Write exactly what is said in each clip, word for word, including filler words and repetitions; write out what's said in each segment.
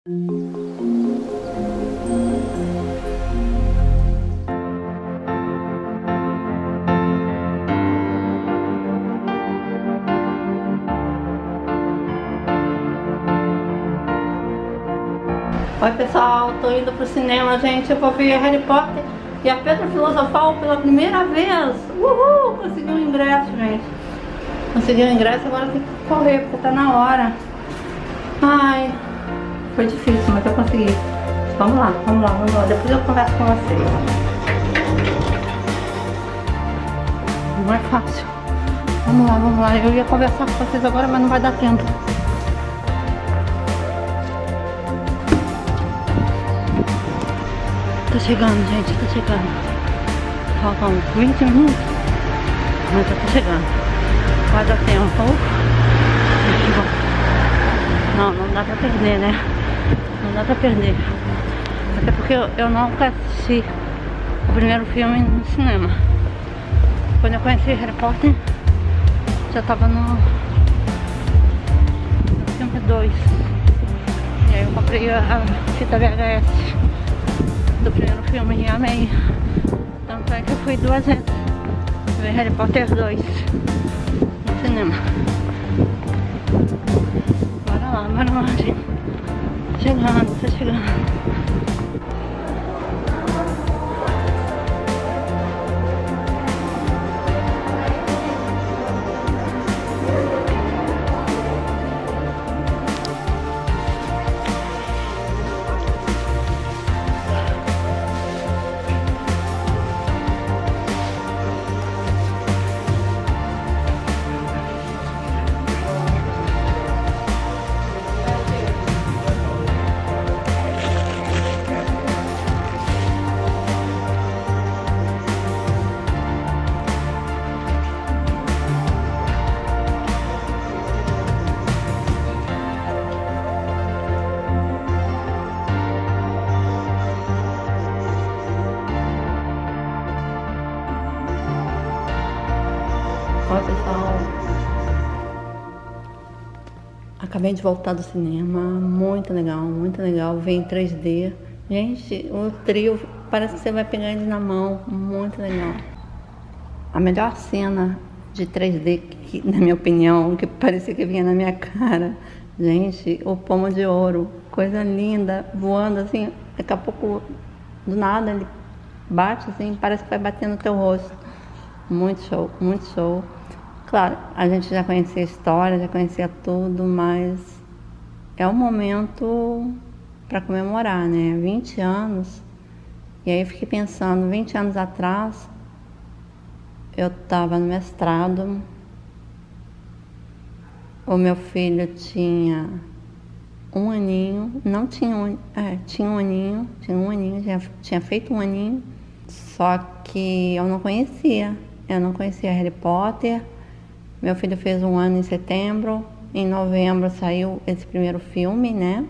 Oi pessoal, tô indo pro cinema, gente. Eu vou ver Harry Potter e a Pedra Filosofal pela primeira vez. Uhul! Consegui um ingresso, gente. Consegui um ingresso, agora tem que correr porque tá na hora. Ai, foi difícil, mas eu consegui. Vamos lá, vamos lá, vamos lá. Depois eu converso com vocês. Não é fácil. Vamos lá, vamos lá. Eu ia conversar com vocês agora, mas não vai dar tempo. Tá chegando, gente, tá chegando. Faltam vinte minutos, mas já tá chegando. Vai dar tempo. Não, não dá pra perder, né? Não dá pra perder. Até porque eu, eu nunca assisti o primeiro filme no cinema. Quando eu conheci Harry Potter, já tava no, no filme dois. E aí eu comprei a, a fita V H S do primeiro filme e amei. Tanto é que eu fui duas vezes ver Harry Potter dois no cinema. Bora lá, bora lá, gente. Tá chegando, tá chegando. Oi pessoal, acabei de voltar do cinema, muito legal, muito legal, ver em três D. Gente, o trio parece que você vai pegar ele na mão, muito legal. A melhor cena de três D, que, na minha opinião, que parecia que vinha na minha cara, gente, o pomo de ouro, coisa linda, voando assim, daqui a pouco, do nada, ele bate assim, parece que vai bater no teu rosto. Muito show, muito show. Claro, a gente já conhecia a história, já conhecia tudo, mas é um momento para comemorar, né? vinte anos. E aí eu fiquei pensando, vinte anos atrás, eu estava no mestrado, o meu filho tinha um aninho, não tinha um, é, tinha um aninho, tinha um aninho, já tinha feito um aninho, só que eu não conhecia. Eu não conhecia Harry Potter. Meu filho fez um ano em setembro. Em novembro saiu esse primeiro filme, né?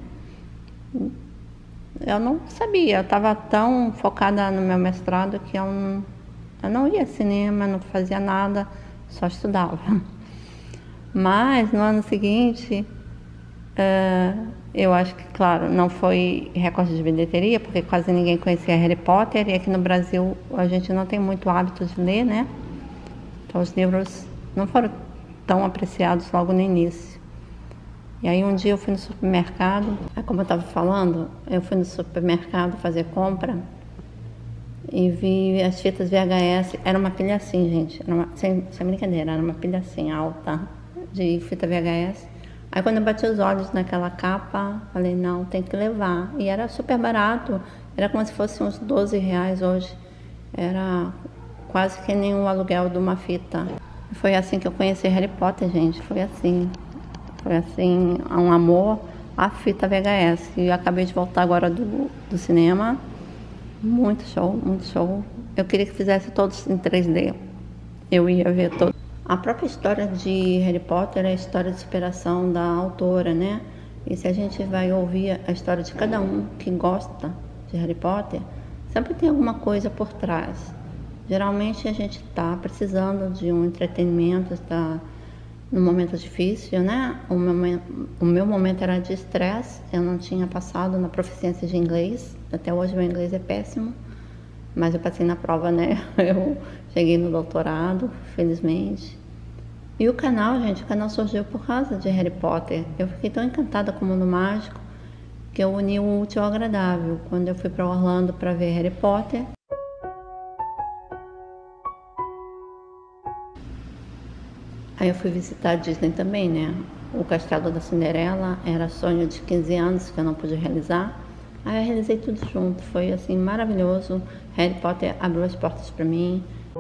Eu não sabia. Eu estava tão focada no meu mestrado que eu não, eu não ia ao cinema, não fazia nada, só estudava. Mas no ano seguinte, uh, eu acho que, claro, não foi recorde de bilheteria, porque quase ninguém conhecia Harry Potter. E aqui no Brasil a gente não tem muito hábito de ler, né? Então os livros não foram tão apreciados logo no início. E aí um dia eu fui no supermercado, como eu estava falando, eu fui no supermercado fazer compra e vi as fitas V H S, era uma pilha assim, gente, era uma, sem, sem brincadeira, era uma pilha assim, alta, de fita V H S. Aí quando eu bati os olhos naquela capa, falei, não, tem que levar. E era super barato, era como se fosse uns doze reais hoje, era quase que nem o aluguel de uma fita. Foi assim que eu conheci Harry Potter, gente. Foi assim. Foi assim, um amor à fita V H S. E eu acabei de voltar agora do, do cinema. Muito show, muito show. Eu queria que fizesse todos em três D. Eu ia ver todos. A própria história de Harry Potter é a história de superação da autora, né? E se a gente vai ouvir a história de cada um que gosta de Harry Potter, sempre tem alguma coisa por trás. Geralmente a gente está precisando de um entretenimento, está num momento difícil, né? O meu, o meu momento era de estresse, eu não tinha passado na proficiência de inglês, até hoje meu inglês é péssimo, mas eu passei na prova, né? Eu cheguei no doutorado, felizmente. E o canal, gente, o canal surgiu por causa de Harry Potter. Eu fiquei tão encantada com o mundo mágico que eu uni o útil ao agradável. Quando eu fui para Orlando para ver Harry Potter, aí eu fui visitar a Disney também, né? O Castelo da Cinderela era sonho de quinze anos que eu não pude realizar. Aí eu realizei tudo junto, foi assim maravilhoso. Harry Potter abriu as portas para mim.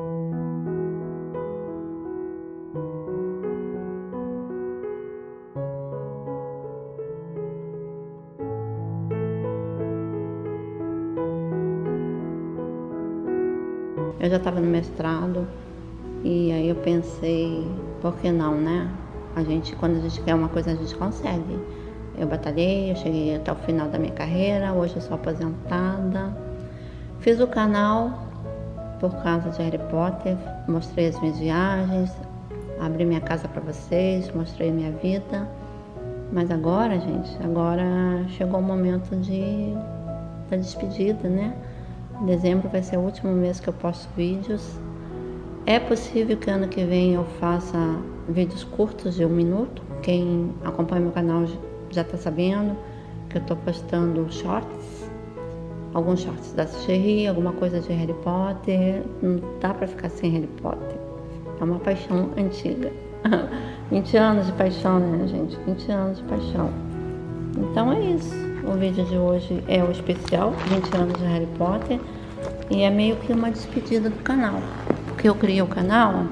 Eu já estava no mestrado e aí eu pensei, por que não, né? A gente, quando a gente quer uma coisa, a gente consegue. Eu batalhei, eu cheguei até o final da minha carreira, hoje eu sou aposentada. Fiz o canal por causa de Harry Potter, mostrei as minhas viagens, abri minha casa para vocês, mostrei minha vida. Mas agora, gente, agora chegou o momento de, da despedida, né? Dezembro vai ser o último mês que eu posto vídeos. É possível que ano que vem eu faça vídeos curtos de um minuto. Quem acompanha meu canal já está sabendo que eu estou postando shorts, alguns shorts da Cherry, alguma coisa de Harry Potter. Não dá para ficar sem Harry Potter. É uma paixão antiga. vinte anos de paixão, né, gente? vinte anos de paixão. Então é isso. O vídeo de hoje é o especial vinte anos de Harry Potter e é meio que uma despedida do canal. Porque eu criei o canal,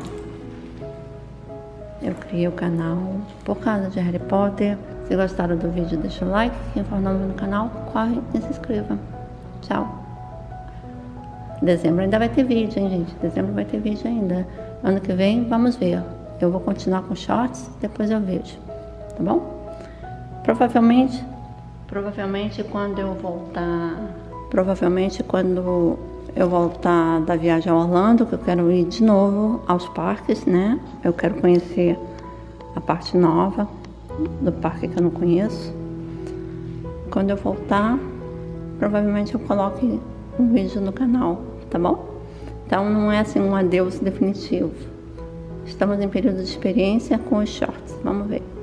eu criei o canal por causa de Harry Potter. Se gostaram do vídeo, deixa o like. Quem for novo no canal, corre e se inscreva. Tchau. Dezembro ainda vai ter vídeo, hein, gente? Dezembro vai ter vídeo ainda. Ano que vem, vamos ver. Eu vou continuar com shorts, depois eu vejo. Tá bom? Provavelmente... Provavelmente quando eu voltar, provavelmente quando eu voltar da viagem a Orlando, que eu quero ir de novo aos parques, né? Eu quero conhecer a parte nova do parque que eu não conheço. Quando eu voltar, provavelmente eu coloque um vídeo no canal, tá bom? Então não é assim um adeus definitivo. Estamos em período de experiência com os shorts, vamos ver.